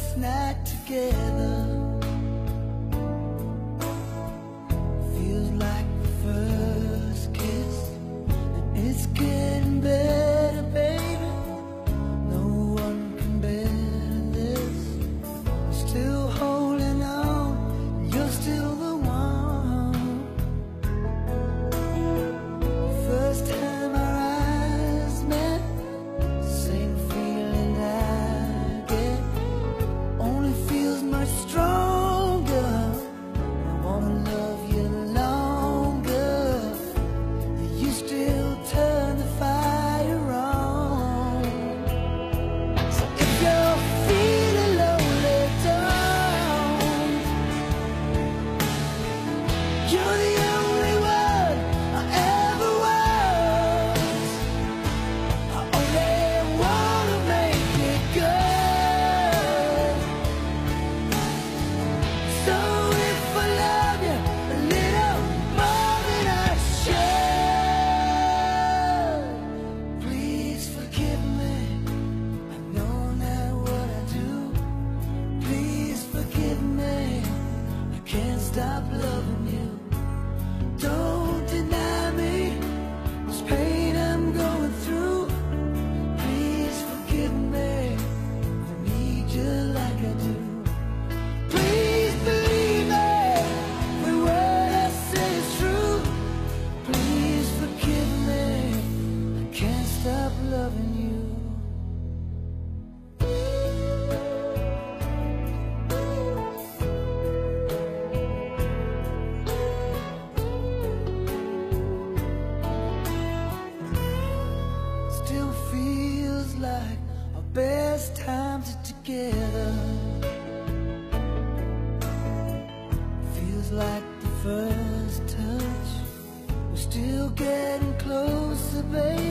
first night together. Feels like the first kiss, and it's getting better, baby. No one can better this. I'm still holding on, you're still the one. First time our eyes met, same feeling I get, only feels much stronger. I wanna love you longer. You still turn the fire on. So if you're feeling lonely, don't. You're the only one I ever was. I only wanna make it good. So if I love you a little more than I should, please forgive me. I know not what I do. Please forgive me. I can't stop loving you. Don't deny me this pain I'm going through. Please forgive me. I need you like I do. Please believe me, every word I say is true. Please forgive me, I can't stop loving you. Still feels like our best times are together. Feels like the first touch. We're still getting closer, baby.